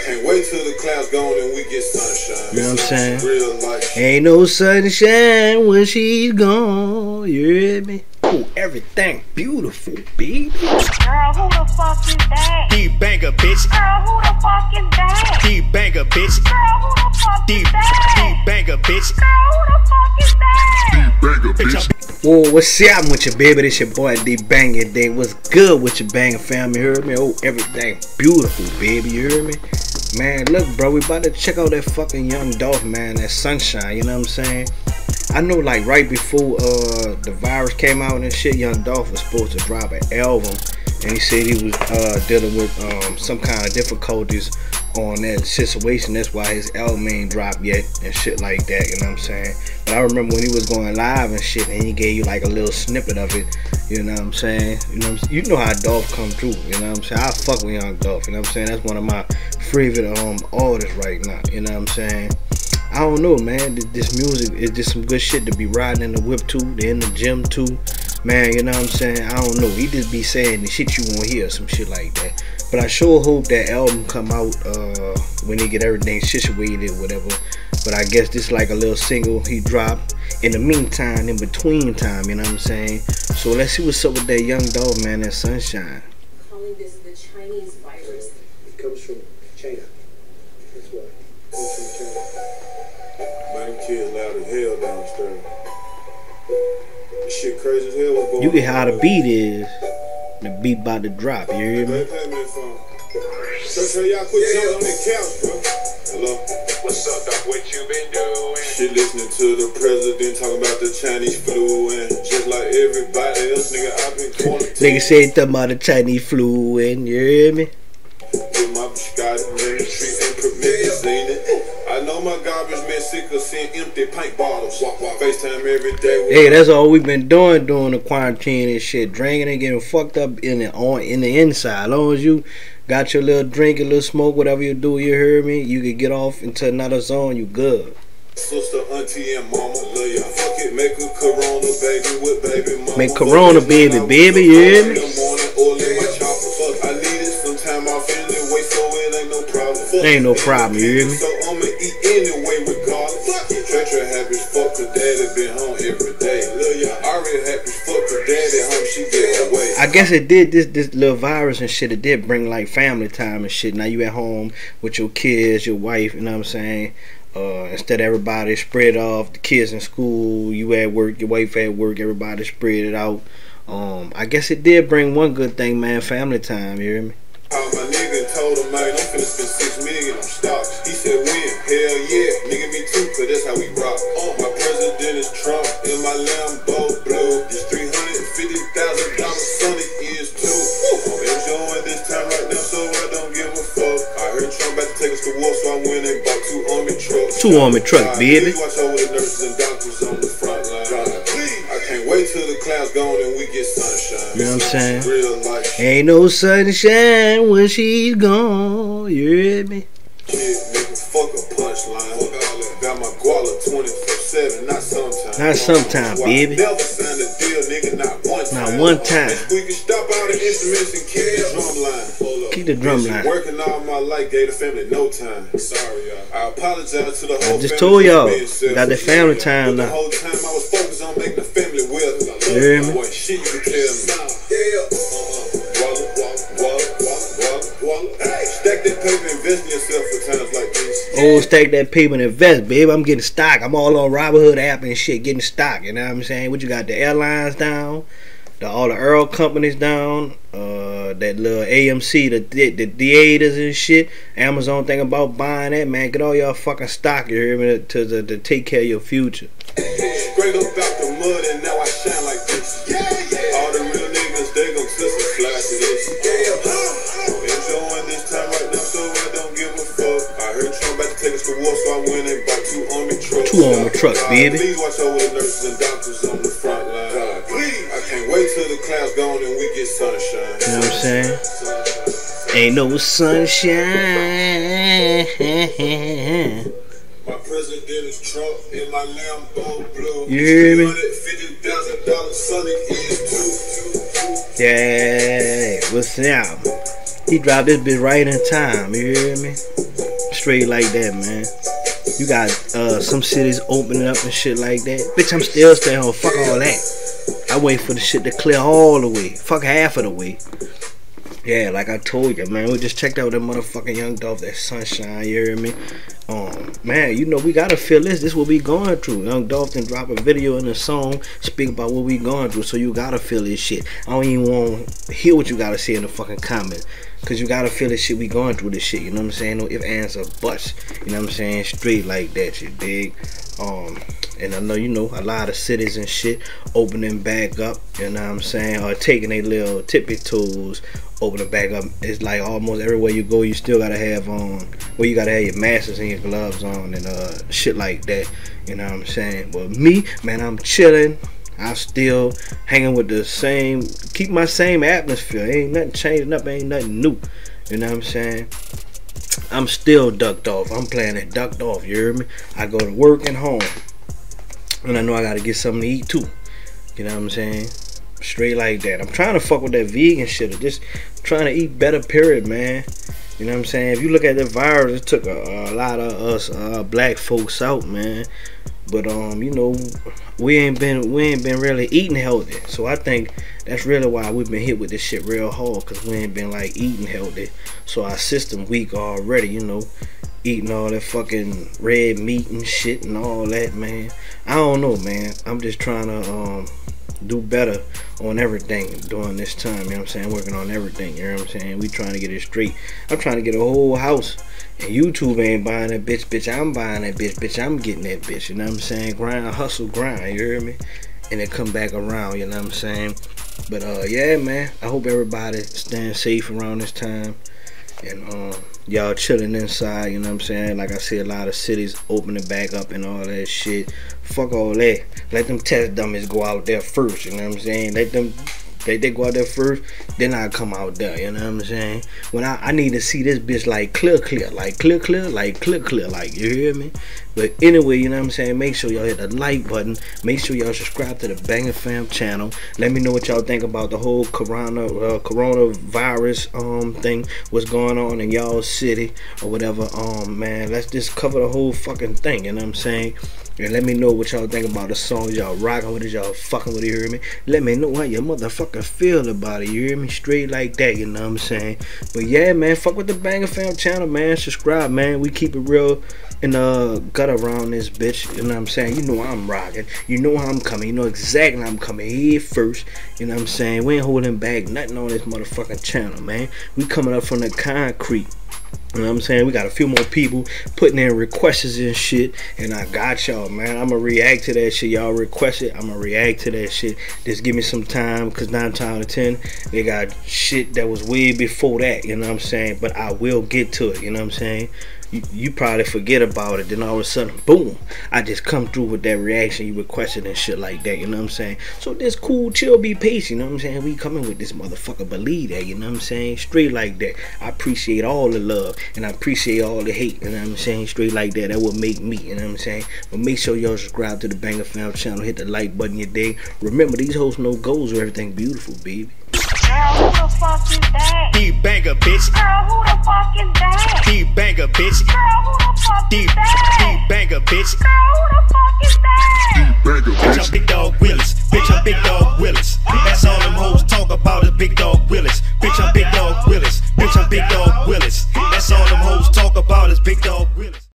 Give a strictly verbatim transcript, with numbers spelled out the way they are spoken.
can't wait till the clouds gone and we get sunshine. You know what I'm saying? Real life. Ain't no sunshine when she's gone. You hear me? Oh, everything beautiful, baby. Girl, who the fuck is that? D-Banger, bitch. Girl, who the fuck is that? D-Banger, bitch. Girl, who the fuck is that? D-Banger, bitch. Girl, who the fuck is that? D-Banger, bitch. Whoa, what's up with your baby? This your boy D-Banger Day. What's good with your banger family? You heard me? Oh, everything beautiful, baby. You heard me? Man, look, bro, we about to check out that fucking Young Dolph, man. That Sunshine, you know what I'm saying? I know, like, right before uh, the virus came out and shit, Young Dolph was supposed to drop an album. And he said he was uh, dealing with um, some kind of difficulties on that situation. That's why his album ain't dropped yet and shit like that, you know what I'm saying? But I remember when he was going live and shit, and he gave you like a little snippet of it, you know what I'm saying? You know what I'm saying? You know how Dolph come through, you know what I'm saying? I fuck with Young Dolph, you know what I'm saying? That's one of my favorite um, artists right now, you know what I'm saying? I don't know, man. This music is just some good shit to be riding in the whip to, in the gym too. Man, you know what I'm saying? I don't know. He just be saying the shit you won't hear, some shit like that. But I sure hope that album come out uh, when they get everything situated or whatever. But I guess this like a little single he dropped in the meantime, in between time, you know what I'm saying? So let's see what's up with that Young Dolph, man, that Sunshine. Calling this the Chinese virus. It comes from China. That's why. It comes from China. Man, them kids loud as hell downstairs. This shit crazy as hell. What's going You get on? how the beat is. The beat about to drop, you hear me? Hey, pay me the phone. So tell y'all quit jumping on the couch, bro. Hello? What's up, Doc? What you been doing? Shit, listening to the president talking about the Chinese flu and just like everybody else, nigga, I've been quarantined. Nigga say he talking about the Chinese flu and you hear me? With my biscotti, man, street and promethazine. I know my garbage man sick of seeing empty paint bottles. FaceTime every day. Hey, that's all we've been doing during the quarantine and shit. Drinking and getting fucked up in the on in the inside. As long as you got your little drink, a little smoke, whatever you do, you heard me, you can get off into another zone, you good. Sister, auntie, and mama, love ya. Fuck it, make a corona, baby, with baby mama. Make corona, baby, baby, you hear me? In the morning, oil in my chopper. Fuck, I need it some time off anyway, so it ain't no problem. Fuck, Ain't no problem, you hear me? So I'ma eat anyway, regardless. Treasure happy, fuck her daddy, been home every day. Lil' ya, already happy, fuck her daddy, home she get away. I guess it did this this little virus and shit. It did bring like family time and shit. Now you at home with your kids, your wife. You know what I'm saying? Uh, instead of everybody spread off, the kids in school, you at work, your wife at work, everybody spread it out. Um, I guess it did bring one good thing, man. Family time. You hear me? Called my nigga and told him, man, I'm finna spend six million on stocks. He said, when? Hell yeah, nigga, me too, cause that's how we rock. Oh, my president is Trump, in my Lambo blue. This three hundred fifty thousand dollars Sonic is too. I'm enjoying this time right now, so I don't give a fuck. I heard Trump about to take us to war, so I went and bought two army trucks. Two army trucks, baby. Please watch over the nurses and doctors on the front line. God, please. I can't wait till the clouds gone and we get sunshine. You know what I'm saying? Real life. Ain't no sunshine when she's gone. You hear me? Shit, nigga, fuck a punchline. Got my guala twenty-four seven, not sometimes. Not sometime, baby. Never signed a deal, nigga, not one time. Not one time. We can stop all the instruments and keep the drum line. Hold up. Keep the drum Been line. working all my life, gave the family no time. Sorry, y'all. I apologize to the whole I just family told for y'all, being selfish. got the family time But the now. whole time I was focused on making the family well. You hear me? Boy, shit, you can tell me. Yeah. Uh-uh. Walla, walla, walla, walla, walla. Hey, stack that paper, invest in yourself for times like this. Oh, stack that paper and invest, babe. I'm getting stock. I'm all on Robinhood app and shit, getting stock. You know what I'm saying? What you got? The airlines down, the all the Earl companies down, uh, that little A M C, the the theaters and shit. Amazon thinking about buying that, man. Get all y'all fucking stock. You hear me? To, to to take care of your future. Straight up out the mud and now I shine like this. Yeah, yeah. All the real niggas, they gon' twist and fly to this. Yeah. I'm enjoying this time right now, so I don't give a fuck. I heard Trump about to take us to war, so I went and bought two army trucks. Two army trucks, God, baby. Please watch over the nurses and doctors on the front line. God, please. I can't wait till the clouds gone and we get sunshine. You know what I'm saying? Ain't no sunshine. My president is Trump in my Lambo blue. You hear me? fifty thousand dollars Sonic is too. Yeah, what's up? He dropped this bitch right in time, you hear me? straight like that, man. You got uh, some cities opening up and shit like that. Bitch, I'm still staying home. Fuck all that. I wait for the shit to clear all the way. Fuck half of the way. Yeah, like I told you, man, we just checked out that motherfucking Young Dolph, that Sunshine, you hear me? Um, man, you know, we gotta feel this. This what we going through. Young Dolph done drop a video and a song speak about what we going through, so you gotta feel this shit. I don't even want to hear what you gotta say in the fucking comments, cause you gotta feel this shit. We going through this shit, you know what I'm saying? No if, ands, or buts, you know what I'm saying? Straight like that, you dig? Um, and I know, you know, a lot of cities and shit opening back up, you know what I'm saying, or taking their little tippy toes, opening back up. It's like almost everywhere you go, you still gotta have on, um, well, you gotta have your masks and your gloves on and uh shit like that, you know what I'm saying? But me, man, I'm chilling. I'm still hanging with the same, keep my same atmosphere. Ain't nothing changing up, ain't nothing new, you know what I'm saying? I'm still ducked off. I'm playing it ducked off, you hear me? I go to work and home, and I know I gotta get something to eat too, you know what I'm saying? Straight like that. I'm trying to fuck with that vegan shit, or just trying to eat better, period, man. You know what I'm saying? If you look at the virus, it took a, a lot of us uh, black folks out, man. But um, you know, we ain't been we ain't been really eating healthy. So I think that's really why we've been hit with this shit real hard, cause we ain't been like eating healthy. So our system weak already, you know, eating all that fucking red meat and shit and all that, man. I don't know, man. I'm just trying to um do better on everything during this time, you know what I'm saying? Working on everything, you know what I'm saying? We trying to get it straight. I'm trying to get a whole house, and YouTube ain't buying that bitch, bitch, I'm buying that bitch, bitch, I'm getting that bitch, you know what I'm saying? Grind, hustle, grind, you hear me? And it come back around, you know what I'm saying? But uh, yeah, man, I hope everybody staying safe around this time, and um, y'all chilling inside, you know what I'm saying? Like I said, a lot of cities opening back up and all that shit. Fuck all that. Let them test dummies go out there first, you know what I'm saying? Let them, they, they go out there first, then I come out there, you know what I'm saying? When I, I need to see this bitch like clear, clear, like clear, clear, like clear, clear, like, you hear me? But anyway, you know what I'm saying? Make sure y'all hit the like button. Make sure y'all subscribe to the Bangin' Fam channel. Let me know what y'all think about the whole corona, uh, coronavirus um thing, what's going on in y'all city or whatever. Um, man, let's just cover the whole fucking thing, you know what I'm saying? And let me know what y'all think about the songs y'all rocking with it, y'all fucking with it, you hear me? Let me know how your motherfucker feel about it, you hear me? Straight like that, you know what I'm saying? But yeah, man, fuck with the Bangin' Fam channel, man. Subscribe, man. We keep it real in the gut around this bitch, you know what I'm saying? You know I'm rocking, you know how I'm coming, you know exactly how I'm coming here first, you know what I'm saying? We ain't holding back nothing on this motherfucking channel, man. We coming up from the concrete. You know what I'm saying? We got a few more people putting in requests and shit, and I got y'all, man. I'm gonna react to that shit. Y'all request it, I'm gonna react to that shit. Just give me some time, because nine times out of ten they got shit that was way before that, you know what I'm saying? But I will get to it, you know what I'm saying? You, you probably forget about it, then all of a sudden, boom, I just come through with that reaction you requested and shit like that, you know what I'm saying? So this cool, chill, be patient, you know what I'm saying? We coming with this motherfucker, believe that, you know what I'm saying? Straight like that. I appreciate all the love, and I appreciate all the hate, you know what I'm saying? Straight like that, that would make me, you know what I'm saying? But make sure y'all subscribe to the Bangin' Fam channel, hit the like button, you dig? Remember, these hoes know goals or everything beautiful, baby. Girl, who the fuck is that? D-Banger, bitch. Girl, who the fuck is that? D-Banger, bitch. Girl, who the fuck is that? D-Banger, bitch. Girl, who the fuck is that? Bitch, I'm Big Dog Willis. Bitch, I'm Big Dog Willis. That's all them hoes talk about is Big Dog Willis. Bitch, I'm Big Dog Willis. Bitch, I'm Big Dog Willis. That's all them hoes talk about is Big Dog Willis.